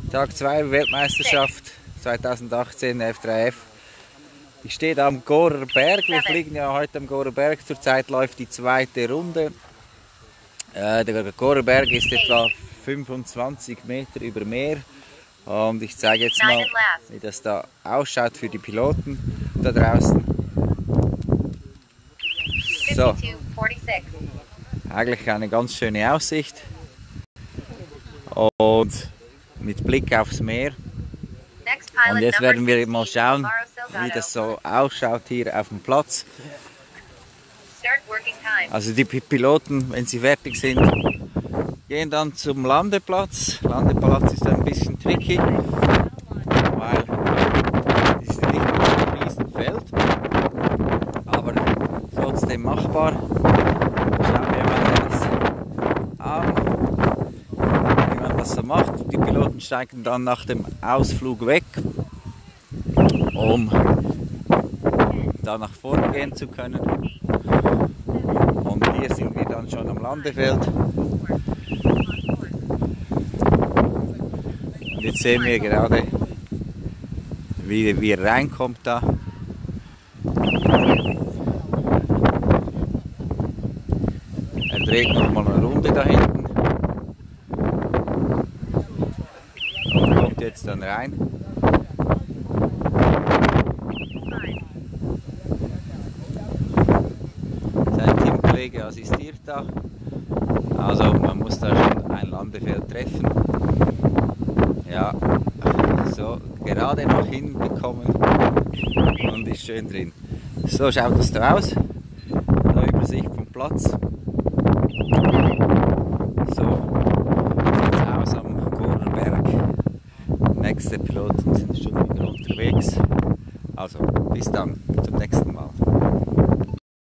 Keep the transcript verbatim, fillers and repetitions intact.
Tag zwei Weltmeisterschaft zweitausendachtzehn F drei F. Ich stehe da am Gorer Berg. Wir fliegen ja heute am Gorer Berg. Zurzeit läuft die zweite Runde. Äh, der Gorer Berg ist etwa fünfundzwanzig Meter über Meer. Und ich zeige jetzt mal, wie das da ausschaut für die Piloten da draußen. So, eigentlich eine ganz schöne Aussicht. Und mit Blick aufs Meer. Und jetzt werden wir mal schauen, wie das so ausschaut hier auf dem Platz. Also die Piloten, wenn sie fertig sind, gehen dann zum Landeplatz. Landeplatz ist ein bisschen tricky, weil es ist nicht ein Riesenfeld, aber trotzdem machbar. Schauen wir mal das an, wie man das so macht. Die Piloten steigen dann nach dem Ausflug weg, um da nach vorne gehen zu können. Und hier sind wir dann schon am Landefeld. Und jetzt sehen wir gerade, wie, wie er reinkommt da. Er dreht nochmal eine Runde da hinten. Und kommt jetzt dann rein. Sein Teamkollege assistiert da. Also man muss da schon ein Landefeld treffen. Ja, so gerade noch hinbekommen und ist schön drin. So schaut das da aus. Da Übersicht vom Platz. So sieht es aus am Gorer Berg. Nächste Piloten sind schon wieder unterwegs. Also bis dann, zum nächsten Mal.